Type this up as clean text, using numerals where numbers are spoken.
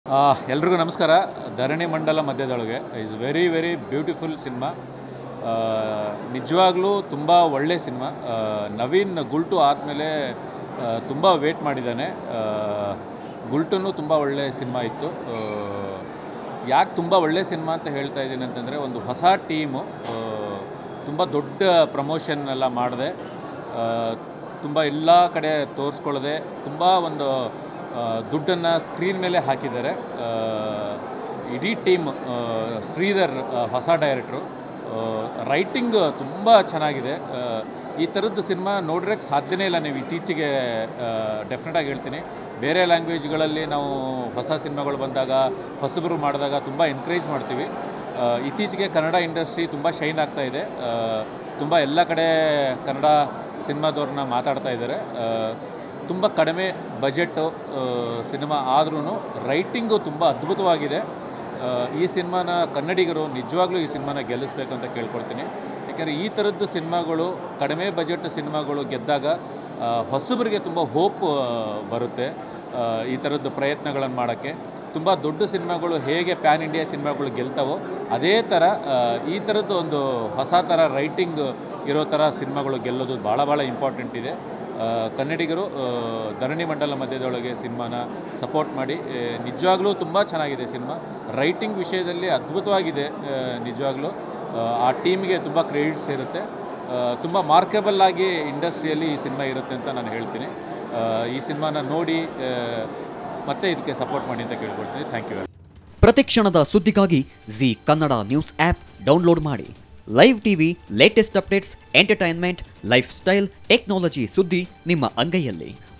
ಎಲ್ರಿಗೂ ನಮಸ್ಕಾರ. Dharani Mandala Madhyadolage is very beautiful cinema. ನಿಜವಾಗ್ಲೂ ತುಂಬ ಒಳ್ಳೆ ಸಿನಿಮಾ. ನವೀನ್ ಗುಲ್ಟು ಆದಮೇಲೆ ತುಂಬ ವೇಟ್ ಮಾಡಿದ್ದಾನೆ. ಗುಲ್ಟೂ ತುಂಬ ಒಳ್ಳೆ ಸಿನಿಮಾ ಇತ್ತು. ಯಾಕೆ ತುಂಬ ಒಳ್ಳೆ ಸಿನಿಮಾ ಅಂತ ಹೇಳ್ತಾ ಇದ್ದೀನಿ ಅಂತಂದರೆ, ಒಂದು ಹೊಸ ಟೀಮು ತುಂಬ ದೊಡ್ಡ ಪ್ರಮೋಷನ್ ಎಲ್ಲ ಮಾಡಿದೆ, ತುಂಬ ಎಲ್ಲ ಕಡೆ ತೋರಿಸ್ಕೊಳ್ಳದೆ ತುಂಬ ಒಂದು ದುಡ್ಡನ್ನು ಸ್ಕ್ರೀನ್ ಮೇಲೆ ಹಾಕಿದ್ದಾರೆ. ಇಡೀ ಟೀಮ್, ಶ್ರೀಧರ್ ಹೊಸ ಡೈರೆಕ್ಟ್ರು, ರೈಟಿಂಗ್ ತುಂಬ ಚೆನ್ನಾಗಿದೆ. ಈ ಥರದ್ದು ಸಿನಿಮಾ ನೋಡ್ರಕ್ಕೆ ಸಾಧ್ಯನೇ ಇಲ್ಲ. ನೀವು ಇತ್ತೀಚೆಗೆ ಡೆಫಿನೆಟಾಗಿ ಹೇಳ್ತೀನಿ, ಬೇರೆ ಲ್ಯಾಂಗ್ವೇಜ್ಗಳಲ್ಲಿ ನಾವು ಹೊಸ ಸಿನಿಮಾಗಳು ಬಂದಾಗ, ಹೊಸಬರು ಮಾಡಿದಾಗ ತುಂಬ ಎನ್ಕರೇಜ್ ಮಾಡ್ತೀವಿ. ಇತ್ತೀಚೆಗೆ ಕನ್ನಡ ಇಂಡಸ್ಟ್ರಿ ತುಂಬ ಶೈನ್ ಆಗ್ತಾ ಇದೆ. ತುಂಬ ಎಲ್ಲ ಕಡೆ ಕನ್ನಡ ಸಿನಿಮಾದವ್ರನ್ನ ಮಾತಾಡ್ತಾ ಇದ್ದಾರೆ. ತುಂಬ ಕಡಿಮೆ ಬಜೆಟ್ಟು ಸಿನಿಮಾ ಆದ್ರೂ ರೈಟಿಂಗು ತುಂಬ ಅದ್ಭುತವಾಗಿದೆ. ಈ ಸಿನಿಮಾನ ಕನ್ನಡಿಗರು ನಿಜವಾಗ್ಲೂ ಈ ಸಿನಿಮಾನ ಗೆಲ್ಲಿಸ್ಬೇಕು ಅಂತ ಕೇಳ್ಕೊಳ್ತೀನಿ. ಯಾಕೆಂದರೆ ಈ ಥರದ್ದು ಸಿನಿಮಾಗಳು, ಕಡಿಮೆ ಬಜೆಟ್ ಸಿನಿಮಾಗಳು ಗೆದ್ದಾಗ ಹೊಸಬರಿಗೆ ತುಂಬ ಹೋಪ್ ಬರುತ್ತೆ. ಈ ಥರದ್ದು ಪ್ರಯತ್ನಗಳನ್ನು ಮಾಡೋಕ್ಕೆ ತುಂಬ ದೊಡ್ಡ ಸಿನಿಮಾಗಳು ಹೇಗೆ ಪ್ಯಾನ್ ಇಂಡಿಯಾ ಸಿನಿಮಾಗಳು ಗೆಲ್ತಾವೋ, ಅದೇ ಥರ ಈ ಥರದ್ದು ಒಂದು ಹೊಸ ಥರ ರೈಟಿಂಗ್ ಇರೋ ಥರ ಸಿನಿಮಾಗಳು ಗೆಲ್ಲೋದು ಭಾಳ ಇಂಪಾರ್ಟೆಂಟ್ ಇದೆ. ಕನ್ನಡಿಗರು ಧರಣಿ ಮಂಡಲ ಮಧ್ಯದೊಳಗೆ ಸಿನಿಮಾನ ಸಪೋರ್ಟ್ ಮಾಡಿ. ನಿಜವಾಗ್ಲೂ ತುಂಬ ಚೆನ್ನಾಗಿದೆ ಸಿನಿಮಾ. ರೈಟಿಂಗ್ ವಿಷಯದಲ್ಲಿ ಅದ್ಭುತವಾಗಿದೆ. ನಿಜವಾಗ್ಲೂ ಆ ಟೀಮ್ಗೆ ತುಂಬ ಕ್ರೆಡಿಟ್ಸ್ ಇರುತ್ತೆ. ತುಂಬ ಮಾರ್ಕೆಬಲ್ ಆಗಿ ಇಂಡಸ್ಟ್ರಿಯಲ್ಲಿ ಈ ಸಿನಿಮಾ ಇರುತ್ತೆ ಅಂತ ನಾನು ಹೇಳ್ತೀನಿ. ಈ ಸಿನಿಮಾನ ನೋಡಿ ಮತ್ತೆ ಇದಕ್ಕೆ ಸಪೋರ್ಟ್ ಮಾಡಿ ಅಂತ ಕೇಳ್ಕೊಳ್ತೀನಿ. Thank you. ಪ್ರತಿಕ್ಷಣದ ಸುದ್ದಿಗಾಗಿ Zee Kannada news app download ಮಾಡಿ. Live TV, latest updates, entertainment, lifestyle, technology ಸುದ್ದಿ ನಿಮ್ಮ ಅಂಗೈಯಲ್ಲಿ.